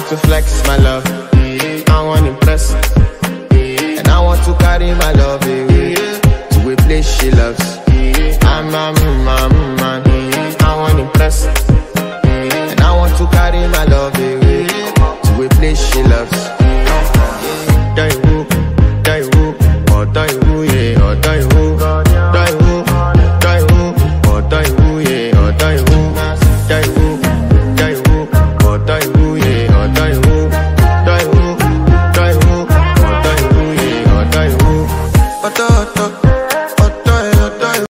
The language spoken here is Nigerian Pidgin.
to flex my love. I want to impress, and I want to carry my